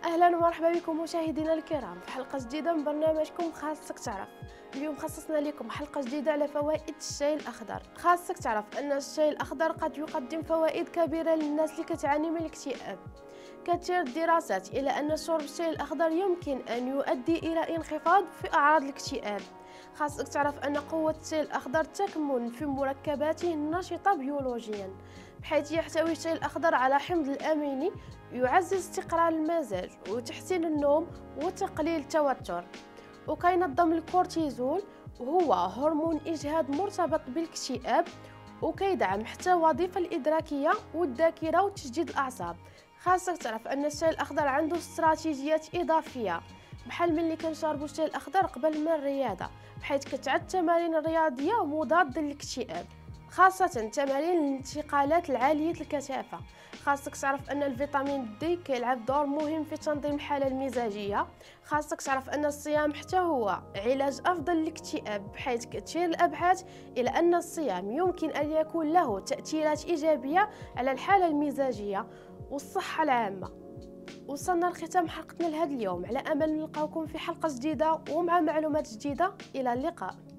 اهلا ومرحبا بكم مشاهدينا الكرام في حلقه جديده من برنامجكم خاصك تعرف. اليوم خصصنا لكم حلقه جديده على فوائد الشاي الاخضر. خاصك تعرف ان الشاي الاخضر قد يقدم فوائد كبيره للناس اللي كتعاني من الاكتئاب. كتشير الدراسات الى ان شرب الشاي الاخضر يمكن ان يؤدي الى انخفاض في اعراض الاكتئاب. خاصك تعرف ان قوه الشاي الاخضر تكمن في مركباته النشطه بيولوجيا، بحيث يحتوي الشاي الأخضر على حمض الأميني يعزز استقرار المزاج وتحسين النوم وتقليل التوتر، وكينظم الكورتيزول وهو هرمون إجهاد مرتبط بالاكتئاب، وكيدعم حتى الوظيفة الإدراكية والذاكرة وتجديد الأعصاب. خاصك تعرف أن الشاي الأخضر عنده استراتيجيات إضافية، بحال ملي كنشربوا الشاي الأخضر قبل من الرياضة، بحيث كتعد التمارين الرياضية مضادة للاكتئاب، خاصة تمارين الانتقالات العالية الكثافة. خاصك تعرف أن الفيتامين دي كيلعب دور مهم في تنظيم الحالة المزاجية. خاصك تعرف أن الصيام حتى هو علاج أفضل للاكتئاب، بحيث كتشير الأبحاث إلى أن الصيام يمكن أن يكون له تأثيرات إيجابية على الحالة المزاجية والصحة العامة. وصلنا لختام حلقتنا لهذا اليوم، على أمل نلقاكم في حلقة جديدة ومع معلومات جديدة. إلى اللقاء.